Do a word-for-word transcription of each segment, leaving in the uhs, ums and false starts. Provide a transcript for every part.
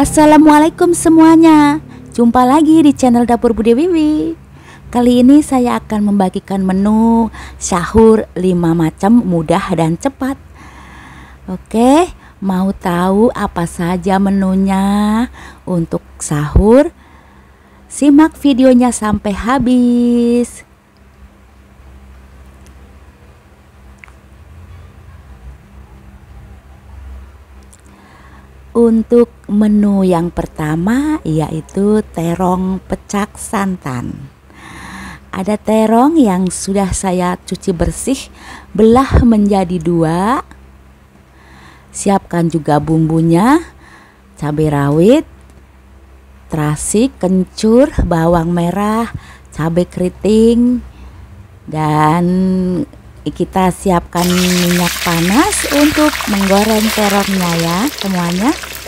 Assalamualaikum semuanya. Jumpa lagi di channel Dapur Bude Wiwi. Kali ini saya akan membagikan menu sahur lima macam mudah dan cepat. Oke, mau tahu apa saja menunya untuk sahur? Simak videonya sampai habis. Untuk menu yang pertama yaitu terong pecak santan. Ada terong yang sudah saya cuci bersih, belah menjadi dua. Siapkan juga bumbunya, cabai rawit, terasi, kencur, bawang merah, cabai keriting, dan kita siapkan minyak panas untuk menggoreng terongnya ya semuanya.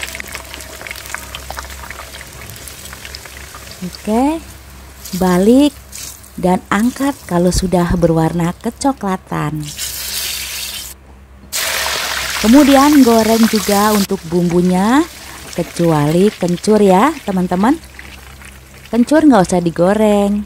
Oke, balik dan angkat kalau sudah berwarna kecoklatan. Kemudian goreng juga untuk bumbunya, kecuali kencur ya teman-teman. Kencur nggak usah digoreng.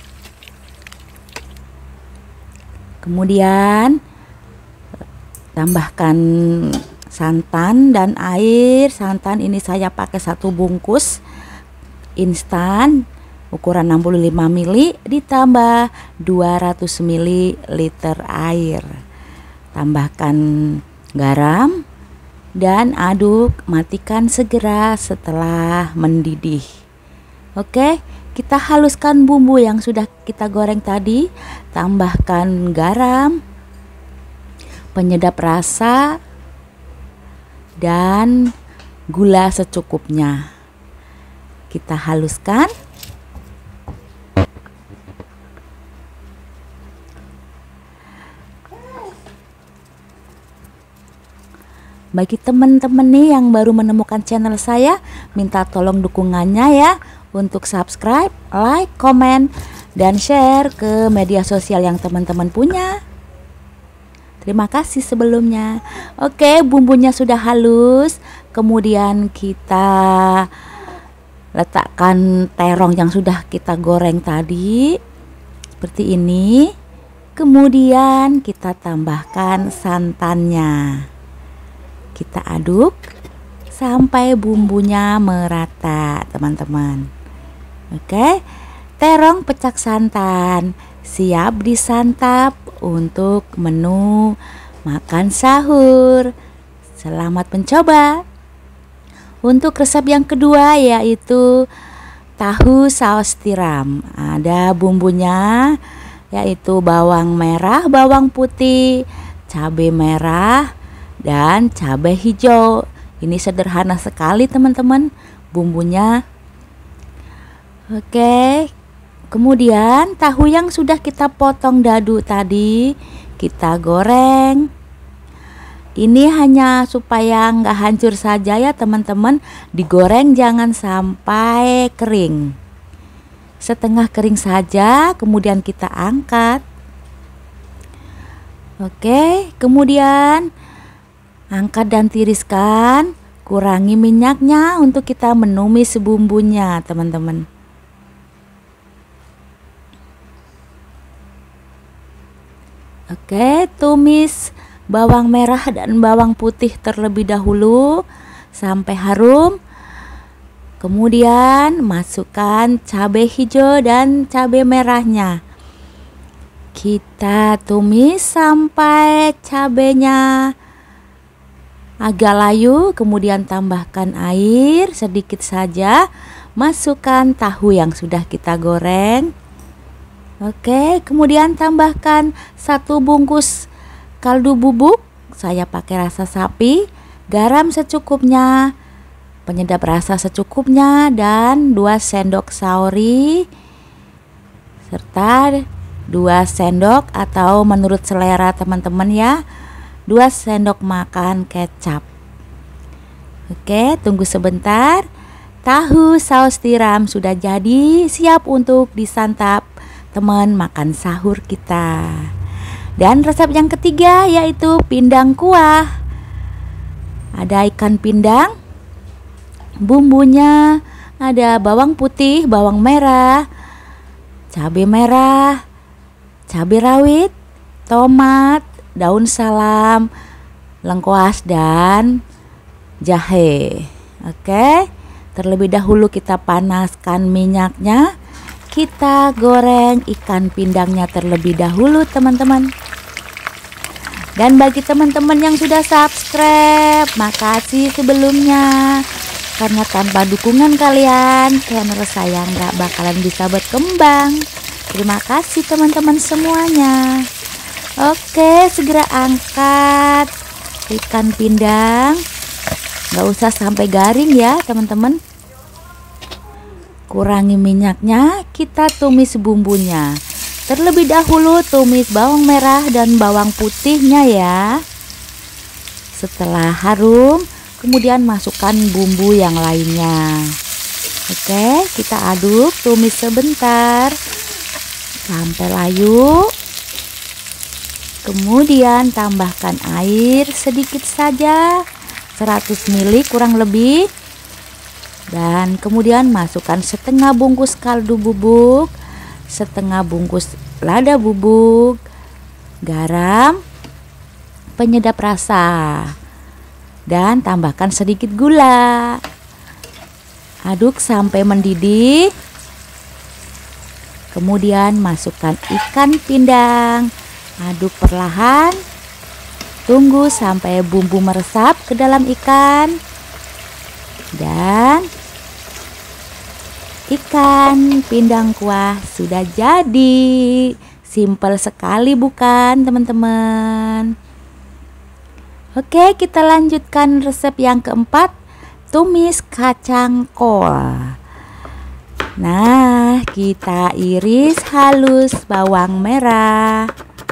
Kemudian tambahkan santan dan air. Santan ini saya pakai satu bungkus instan ukuran enam puluh lima mililiter ditambah dua ratus mililiter air. Tambahkan garam dan aduk, matikan segera setelah mendidih. Oke, kita haluskan bumbu yang sudah kita goreng tadi, tambahkan garam, penyedap rasa, dan gula secukupnya. Kita haluskan. Bagi teman-teman nih yang baru menemukan channel saya, minta tolong dukungannya ya untuk subscribe, like, komen, dan share ke media sosial yang teman-teman punya. Terima kasih sebelumnya. Oke, bumbunya sudah halus. Kemudian kita letakkan terong yang sudah kita goreng tadi seperti ini. Kemudian kita tambahkan santannya. Kita aduk sampai bumbunya merata teman-teman. Oke, terong pecak santan siap disantap untuk menu makan sahur. Selamat mencoba. Untuk resep yang kedua yaitu tahu saus tiram. Ada bumbunya yaitu bawang merah, bawang putih, cabai merah, dan cabai hijau. Ini sederhana sekali teman-teman bumbunya. Oke, kemudian tahu yang sudah kita potong dadu tadi kita goreng. Ini hanya supaya nggak hancur saja ya teman-teman. Digoreng jangan sampai kering. Setengah kering saja, kemudian kita angkat. Oke, kemudian angkat dan tiriskan. Kurangi minyaknya untuk kita menumis bumbunya teman-teman. Oke, tumis bawang merah dan bawang putih terlebih dahulu sampai harum. Kemudian masukkan cabai hijau dan cabai merahnya. Kita tumis sampai cabainya agak layu, kemudian tambahkan air sedikit saja. Masukkan tahu yang sudah kita goreng. Oke, kemudian tambahkan satu bungkus kaldu bubuk. Saya pakai rasa sapi, garam secukupnya, penyedap rasa secukupnya, dan dua sendok saori serta dua sendok atau menurut selera teman-teman ya, dua sendok makan kecap. Oke, tunggu sebentar. Tahu saus tiram sudah jadi, siap untuk disantap teman makan sahur kita. Dan resep yang ketiga yaitu pindang kuah. Ada ikan pindang, Bumbunya ada bawang putih, bawang merah, cabai merah, cabai rawit, tomat, daun salam, lengkuas, dan jahe. Oke, terlebih dahulu kita panaskan minyaknya. Kita goreng ikan pindangnya terlebih dahulu, teman-teman. Dan bagi teman-teman yang sudah subscribe, makasih sebelumnya. Karena tanpa dukungan kalian, channel saya nggak bakalan bisa berkembang. Terima kasih teman-teman semuanya. Oke, segera angkat ikan pindang. Nggak usah sampai garing ya teman-teman. Kurangi minyaknya, kita tumis bumbunya. Terlebih dahulu tumis bawang merah dan bawang putihnya ya. Setelah harum, kemudian masukkan bumbu yang lainnya. Oke, kita aduk, tumis sebentar sampai layu. Kemudian tambahkan air sedikit saja, seratus mililiter kurang lebih. Dan kemudian masukkan setengah bungkus kaldu bubuk, setengah bungkus lada bubuk, garam, penyedap rasa, dan tambahkan sedikit gula. Aduk sampai mendidih. Kemudian masukkan ikan pindang. Aduk perlahan. Tunggu sampai bumbu meresap ke dalam ikan. Dan ikan pindang kuah sudah jadi. Simple sekali bukan teman-teman? Oke, kita lanjutkan resep yang keempat, tumis kacang kol. Nah, kita iris halus bawang merah.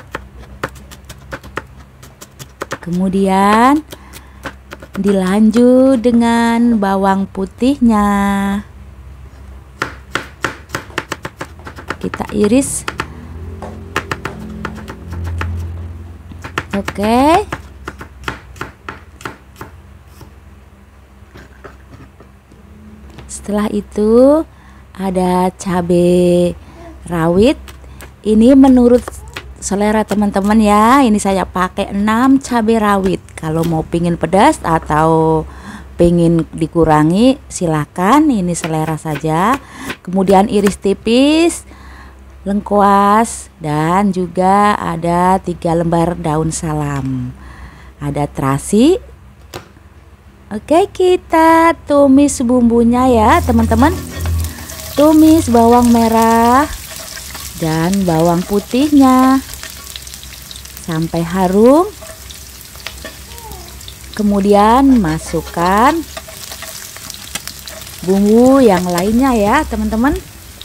Kemudian dilanjut dengan bawang putihnya. Kita iris. Oke. Setelah itu ada cabai rawit. Ini menurut selera teman-teman ya. Ini saya pakai enam cabai rawit. Kalau mau pingin pedas atau pingin dikurangi silakan, ini selera saja. Kemudian iris tipis lengkuas dan juga ada tiga lembar daun salam. Ada terasi. Oke, kita tumis bumbunya ya teman-teman. Tumis bawang merah dan bawang putihnya sampai harum. Kemudian masukkan bumbu yang lainnya ya teman-teman.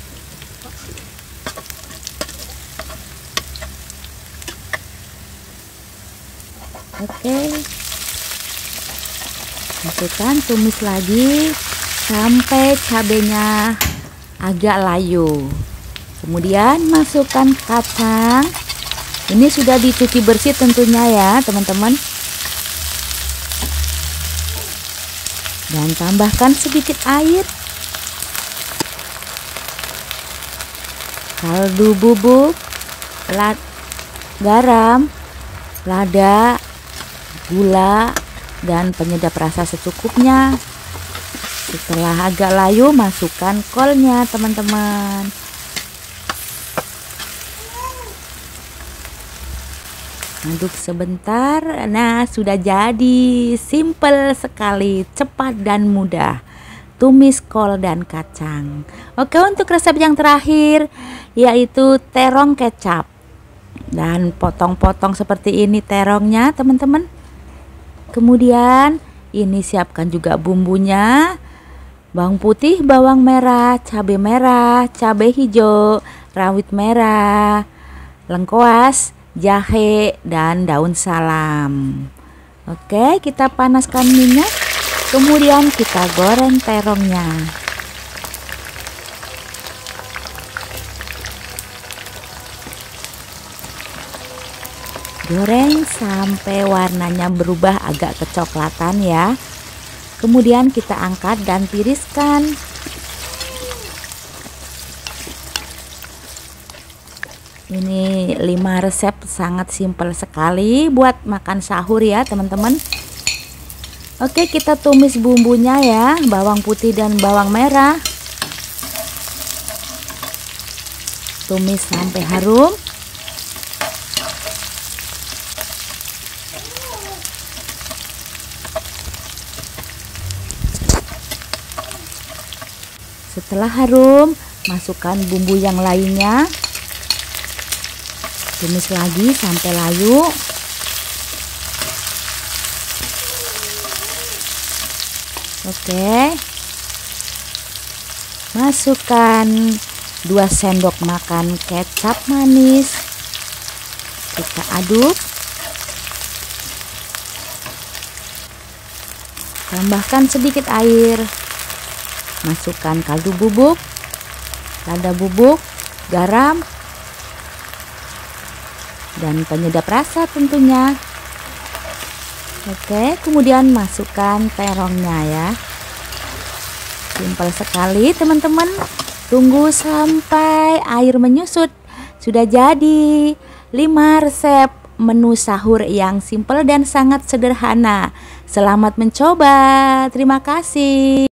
Oke, masukkan, tumis lagi sampai cabenya agak layu. Kemudian masukkan kacang. Ini sudah dicuci bersih tentunya ya teman-teman. Dan tambahkan sedikit air, kaldu bubuk, lad, garam, lada, gula, dan penyedap rasa secukupnya. Setelah agak layu, masukkan kolnya teman-teman. Aduk sebentar. Nah, sudah jadi. Simple sekali, cepat dan mudah. Tumis kol dan kacang. Oke, untuk resep yang terakhir yaitu terong kecap. Dan potong-potong seperti ini terongnya teman-teman. Kemudian ini siapkan juga bumbunya. Bawang putih, bawang merah, cabai merah, cabai hijau, rawit merah, lengkuas, jahe, dan daun salam. Oke, kita panaskan minyak. Kemudian kita goreng terongnya. Goreng sampai warnanya berubah agak kecoklatan ya. Kemudian kita angkat dan tiriskan. Ini lima resep sangat simpel sekali buat makan sahur ya teman-teman. Oke, kita tumis bumbunya ya, bawang putih dan bawang merah. Tumis sampai harum. Setelah harum, masukkan bumbu yang lainnya. Tumis lagi sampai layu. Oke. Masukkan dua sendok makan kecap manis. Kita aduk. Tambahkan sedikit air. Masukkan kaldu bubuk, lada bubuk, garam, dan penyedap rasa tentunya. Oke, kemudian masukkan terongnya ya. Simpel sekali teman-teman. Tunggu sampai air menyusut. Sudah jadi lima resep menu sahur yang simpel dan sangat sederhana. Selamat mencoba. Terima kasih.